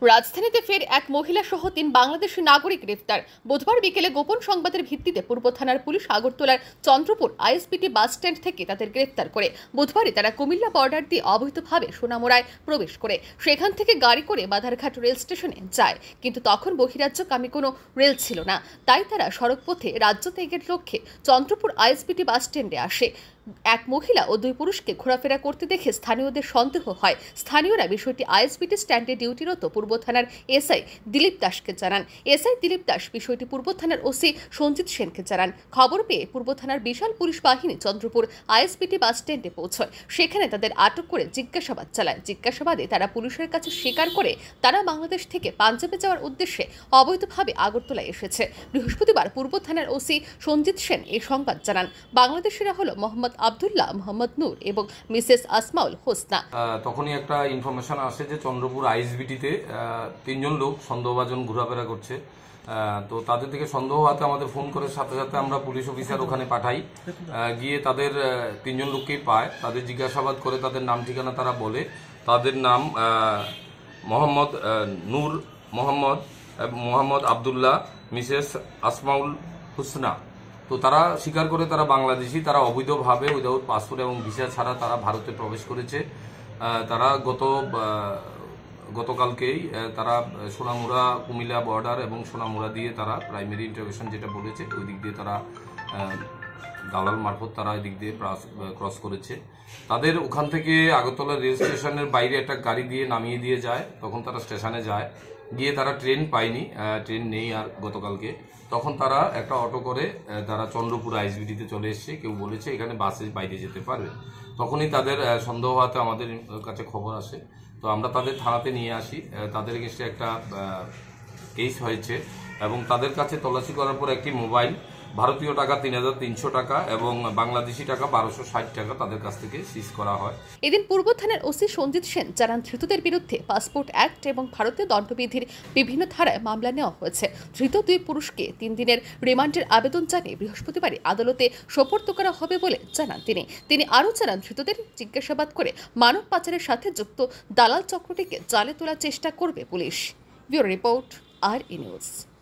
রাজধানীতে ফের এক মহিলা সহ ৩ বাংলাদেশি নাগরিক গ্রেফতার। বুধবার বিকেলে গোপন সংবাদের ভিত্তিতে পূর্ব থানার পুলিশ আগরতলার চন্দ্রপুর আইএসবিটি বাস স্ট্যান্ড থেকে তাদের গ্রেফতার করে বুধবারই তারা কুমিল্লা বর্ডার দিয়ে অবৈধভাবে সোনামুড়ায় প্রবেশ করে সেখান থেকে গাড়ি করে বাধারঘাট রেল স্টেশনে যায়। কিন্তু তখন বহিরাজ্যগামী কোনো রেল ছিল না, তাই তারা সড়কপথে রাজ্য ত্যাগের লক্ষ্যে চন্দ্রপুর আইএসবিটি বাস স্ট্যান্ডে আসে। এক মহিলা ও 2 পুরুষকে ঘোরাফেরা করতে দেখে স্থানীয়দের সন্দেহ হয়। স্থানীয়রা বিষয়টি আইএসবিটি স্ট্যান্ডে ডিউটিরত পূর্ব থানার এসআই দিলীপ দাসকে জানান। এসআই দিলীপ দাস বিষয়টি পূর্ব থানার ওসি সঞ্জিত সেনকে জানান। খবর পেয়ে পূর্ব থানার বিশাল পুলিশ বাহিনী চন্দ্রপুর আইএসবিটি বাস স্ট্যান্ডে পৌঁছয়। সেখানে তাদের আটক করে জিজ্ঞাসাবাদ চালায়। জিজ্ঞাসাবাদে তারা পুলিশের কাছে স্বীকার করে তারা বাংলাদেশ থেকে পাঞ্জাবে যাওয়ার উদ্দেশ্যে অবৈধভাবে আগরতলায় এসেছে। বৃহস্পতিবার পূর্ব থানার ওসি সঞ্জিত সেন এই সংবাদ জানান। বাংলাদেশিরা হলো মোহাম্মদ আব্দুল্লাহ, মোহাম্মদ নূর এবং মিসেস আসমাউল হোসনা। তখনই একটা ইনফরমেশন আসে যে চন্দ্রপুর আইএসবিটিতে 3 জন লোক সন্দেহভাজন ঘোরাফেরা করছে। তো তাদের থেকে সন্দেহ হতে আমাদের ফোন করে সাথে সাথে আমরা পুলিশ অফিসার ওখানে পাঠাই। গিয়ে তাদের 3 জন লোককেই পায়। তাদের জিজ্ঞাসাবাদ করে তাদের নাম ঠিকানা তারা বলে। তাদের নাম মোহাম্মদ নূর, মোহাম্মদ আব্দুল্লাহ, মিসেস আসমাউল হোসনা। তো তারা স্বীকার করে তারা বাংলাদেশি, তারা অবৈধভাবে উইদাউট পাসপোর্ট এবং ভিসা ছাড়া তারা ভারতে প্রবেশ করেছে। তারা গতকালকেই তারা সোনামুড়া কুমিল্লা বর্ডার এবং সোনামুড়া দিয়ে তারা প্রাইমারি ইন্টারভেশন যেটা বলেছে ওই দিক দিয়ে তারা দালাল মারফত তারা এদিক দিয়ে ক্রস করেছে। তাদের ওখান থেকে আগরতলা রেল স্টেশনের বাইরে একটা গাড়ি দিয়ে নামিয়ে দিয়ে যায়। তখন তারা স্টেশনে যায়, গিয়ে তারা ট্রেন পায়নি, ট্রেন নেই আর গতকালকে। তখন তারা একটা অটো করে তারা চন্দ্রপুর আইএসবিটিতে চলে এসছে। কেউ বলেছে এখানে বাসে বাইরে যেতে পারবে। তখনই তাদের সন্দেহ হতে আমাদের কাছে খবর আসে। তো আমরা তাদের থানাতে নিয়ে আসি। তাদের এগেইনস্টে একটা কেস হয়েছে এবং তাদের কাছে তল্লাশি করার পর একটি মোবাইল, ভারতীয় টাকা ৩,৩০০ টাকা এবং বাংলাদেশি টাকা ১২৬০ টাকা তাদের কাছ থেকে সিজ করা হয়। এদিন পূর্ব থানার ওসি সঞ্জিত সেন জানান, ধৃতদের বিরুদ্ধে পাসপোর্ট অ্যাক্ট এবং ভারতীয় দণ্ডবিধির বিভিন্ন ধারায় মামলা নেওয়া হয়েছে। ধৃত 2 পুরুষকে 3 দিনের রিমান্ডের আবেদন জানিয়ে বৃহস্পতিবারই আদালতে সোপর্দ করা হবে বলে জানান তিনি আরও জানান, ধৃতদের জিজ্ঞাসাবাদ করে মানব পাচারের সাথে যুক্ত দালাল চক্রটিকে জালে তোলার চেষ্টা করবে police. Bureau report, RE news.